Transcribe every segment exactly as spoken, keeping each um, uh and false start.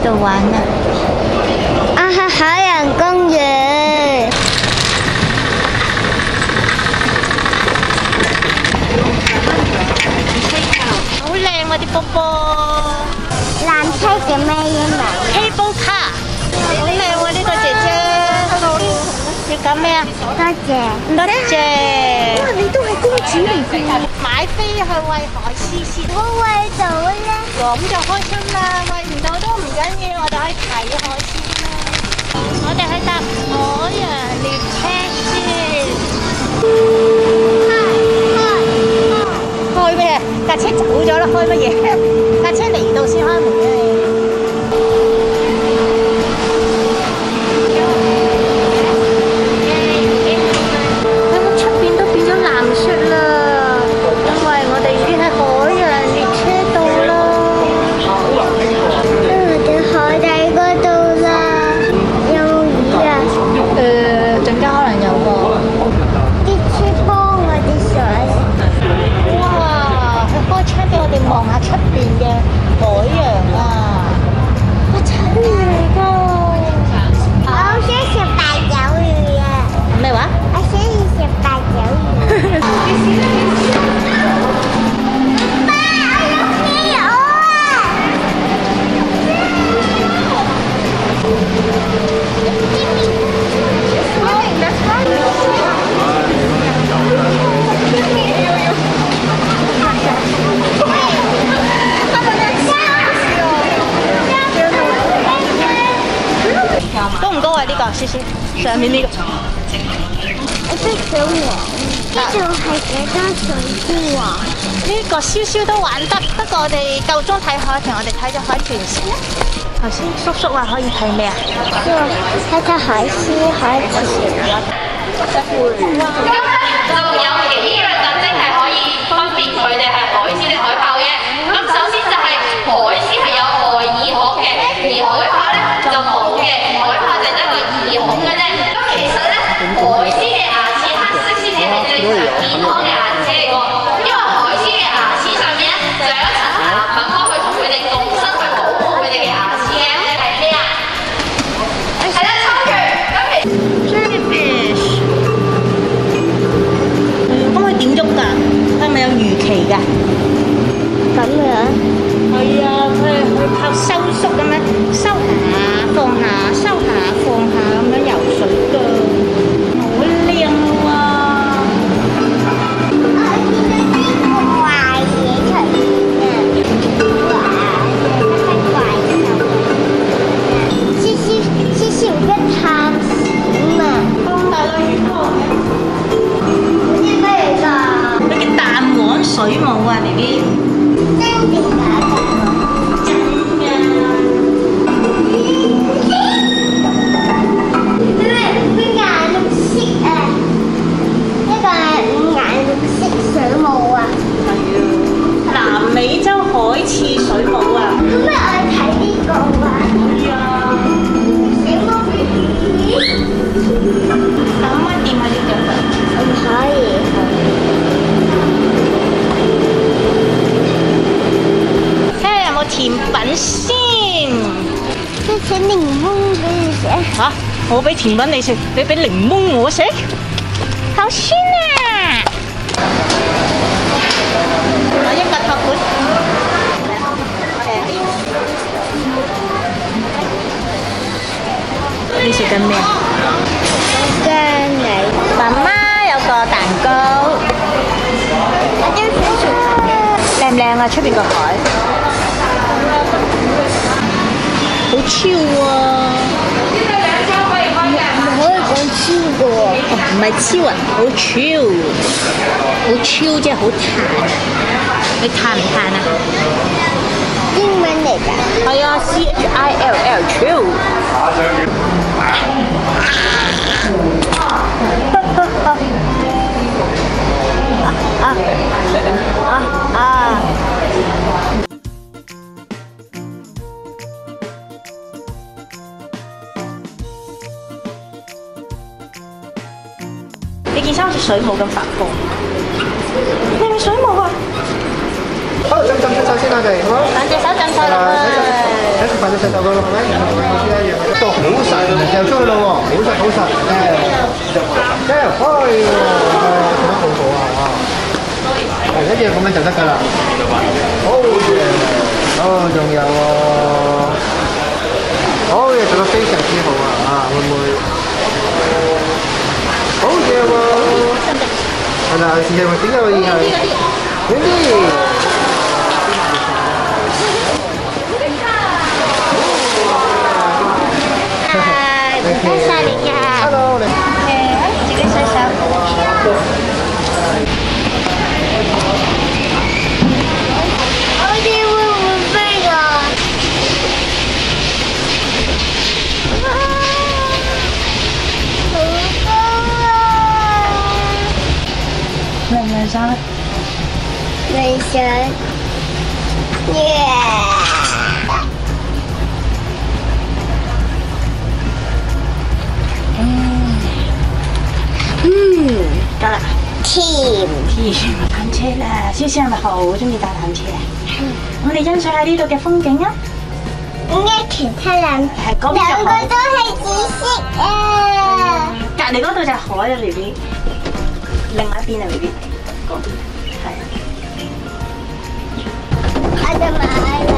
度玩啊？ 啊，係海洋公園。 好靚喎啲波波。 纜車叫咩英文 ？Cable car。好靚喎呢個姐姐。要講咩啊？ 多謝。 多謝。 哇！你都係公主嚟嘅。 買飛去餵海獅先。 我餵到咧。 咁就開心啦！餵唔到都唔緊要，我哋可以睇海獅啦。我哋去搭海洋列車先。開開開咩？架車走咗啦，開乜嘢？架車嚟到先開門嘅。望下出邊嘅海洋啊！哇，真係嚟㗎！ 我好想食八爪魚啊！ 咩話？ 我想要食八爪魚。爸，我要企鵝啊！ 高唔高啊？呢個試試上面呢個。 我識小黃，呢度係幾多水先喎？ 呢個燒燒都玩得，不過我哋夠鐘睇海豚，我哋睇咗海豚先。頭先叔叔話可以睇咩啊？ 睇睇海獅、海豚。 就有幾樣特徵係可以分別佢哋係海獅定海豹嘅。咁首先就係海獅係有外耳孔嘅，而海豹咧就冇嘅。海豹就得個耳孔嘅啫。咁其實咧，海獅嘅牙齒黑色先至係正常健康嘅牙齒嚟㗎。因為海獅嘅牙齒上面咧就有一層牙粉幫佢同佢哋共生去保護佢哋嘅牙齒嘅。係咩啊？係啦，抽拳。咁其 Jellyfish。咁佢點喐㗎？佢係咪有魚鰭㗎？ 咁樣？ 係啊，佢係佢靠收縮咁樣收下放下收下放下咁樣游水㗎，好靚喎！ 我見到呢個怪嘢出現啊！哇，真係怪獸啊！黐黐黐黐唔得探險啊！ 咁大個魚缸嘅， 嗰啲咩嚟㗎？ 佢叫彈簧水母啊 ，B B。 真定假㗎？ 真㗎。 佢咩？佢顏綠色啊！呢個係五顏綠色水母啊！ 係啊，南美洲海刺水母啊！ 咁咩？我睇呢個啊！ 係啊， 水母 B B， 可唔可以掂下呢隻？ 唔可以。 睇下有冇甜品先。 即係檸檬俾你食。 嚇！我俾甜品你食，你俾檸檬我食，好酸啊！我一個托盤。你食緊咩？ 姜泥。 媽媽有個蛋糕。 我張小薯靚唔靚啊？出邊個海？好超喎！ 唔可以講超嘅喎。 哦，唔係超啊，好超，好超即係好彈。你彈唔彈啊？ 英文嚟㗎。 係啊，C H I L L 超。啊啊啊！你件衫好似水母咁發光，你係咪水母啊？ 好，浸浸出手先我哋，好。 兩隻手浸晒落去。 隻石頭佢咯，係咪？一度好實，掉出去咯喎，好實好實，誒，即係開喎，做得好好啊，哇！係一樣咁樣就得㗎啦。好嘢，哦，仲有喎，好嘢，做得非常之好啊，啊，會唔會？好嘢喎，係啦，試下點解可以係？遠啲。 唔該晒你呀。 Hello，你。 誒，自己洗手。 我哋會唔會飛㗎？哇！好高啊！ 靚唔靚衫咧？ 未想。耶！ 嗯，得啦。 甜。 甜單車啦，蕭蕭係咪好中意搭單車啊？我哋欣賞下呢度嘅風景啊！ 點解其他兩係嗰邊就兩個海， 都係紫色啊？ 隔離嗰度就係海啊 ，B B。另外一邊啊 ，B B。嗰邊係。 我就買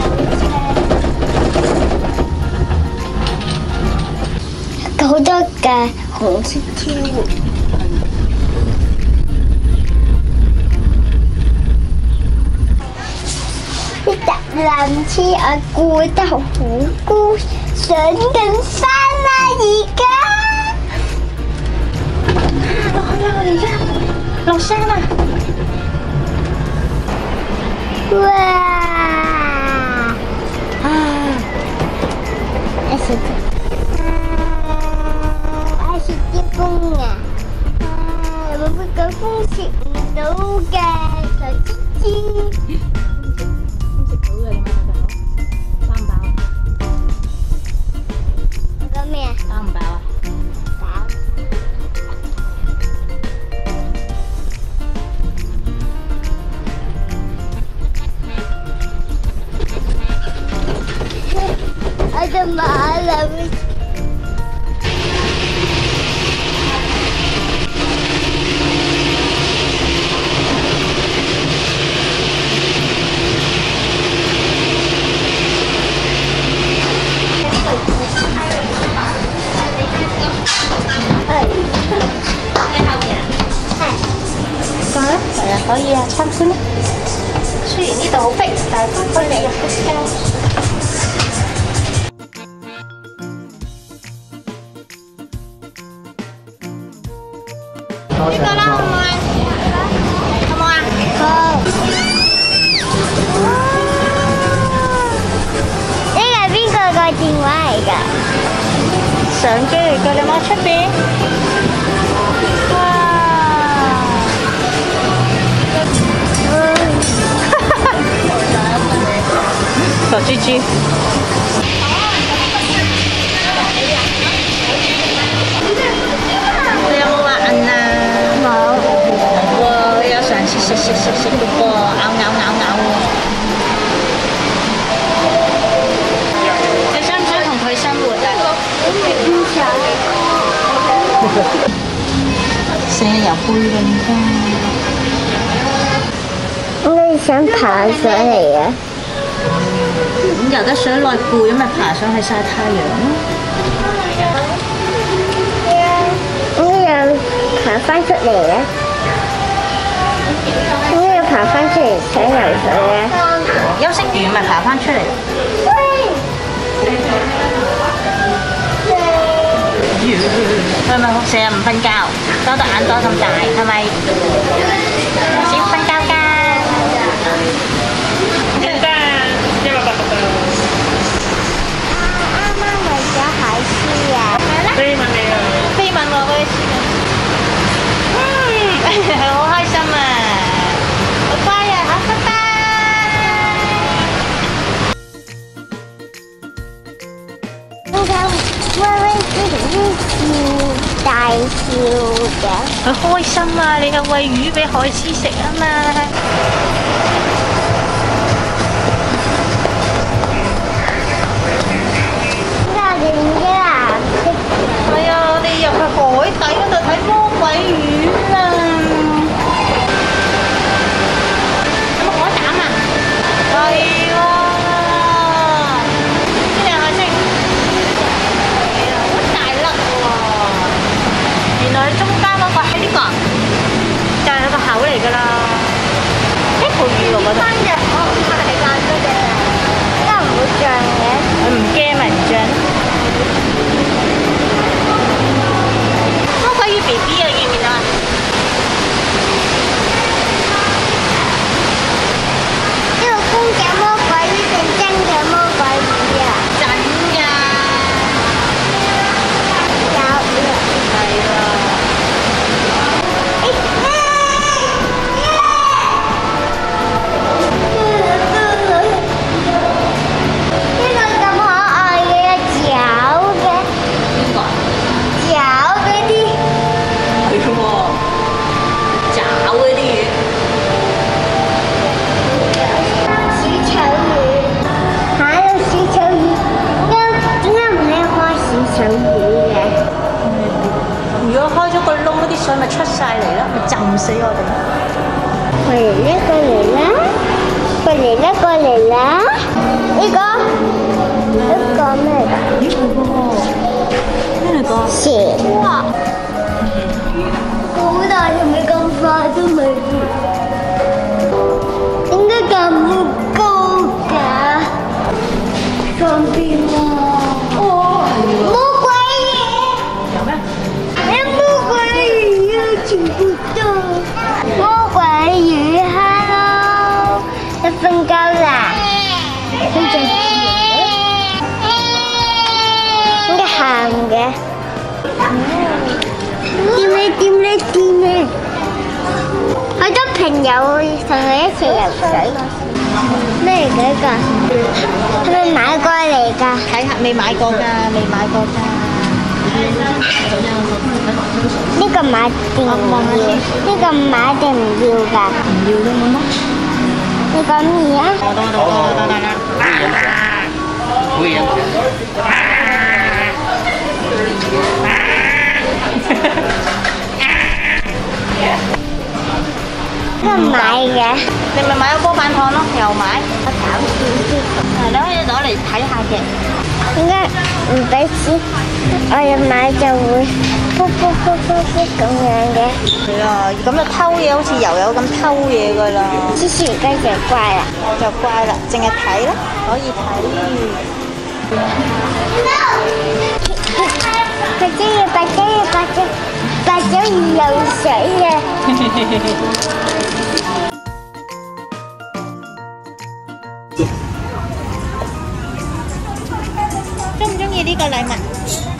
兩車，好多嘅紅色天鵝。呢搭纜車我過得好高，上緊山啦而家。 落去啦，我哋而家落山啦。 哇！啊！我是我是啲風啊！啊！我不過風食唔到嘅，傻豬豬。咩啊？ 飽唔飽啊？ 飽。我就買啦。 係啊，可以啊，參觀啦。雖然呢度好逼，但係都可以入得㗎。 呢個啦，好唔好啊？好唔好啊？好。呢個係邊個個電話嚟㗎？ 相機嚟㗎，你望出邊。小豬豬，你有冇畫印啊？ 冇。 哇！你有嘗試食食食食嘅噃，咬咬咬咬喎。你想唔想同佢生活啊？ 唔想。 成日游背泳㗎。 我想爬上嚟啊！ 咁游得水耐攰，咁咪爬上去曬太陽咯。 咁又爬翻出嚟啊！咁又爬翻出嚟想游水啊！ 休息完咪爬翻出嚟。係咪成日唔瞓覺，多得眼袋咁大，係咪？少瞓覺㗎。飛吻你啊！飛吻我嗰啲，嗯，好開心啊！好乖啊，好，拜拜。 點解威威之前啲大笑嘅？ 佢開心啊！你又餵魚俾海獅食啊嘛！ 死我哋。 過嚟啦，過嚟啦，過嚟啦，過嚟啦！呢個呢個咩㗎？ 咦係喎，咩嚟㗎？ 蛇。哇！好大條尾咁快都未跌，點解咁高㗎？上邊啊！哦，魔鬼魚！ 有咩？ 有魔鬼魚啊！全部都魔鬼魚 ，hello， 你瞓覺啦？佢仲點解喊嘅？掂你掂你掂你！好多朋友同佢一齊游水，咩嚟㗎？係咪買過嚟㗎？ 睇下未買過㗎，未買過㗎。 呢個買定唔要？呢個買定唔要㗎？ 唔要啫冇乜。 你講咩啊？ 得得得得得得。 會飲。 呢個買嘅， 你咪買咗波板糖咯，又買。 我搞笑啲。 係你可以攞嚟睇下嘅。 點解唔俾錢？我一買就會噗噗噗噗噗咁樣嘅。 係啊，咁就偷嘢，好似油油咁偷嘢㗎啦。 黐線雞就乖啦。 就乖啦，淨係睇啦，可以睇。 白章魚，白章魚，白章白章魚游水啊！ 中唔中意呢個禮物？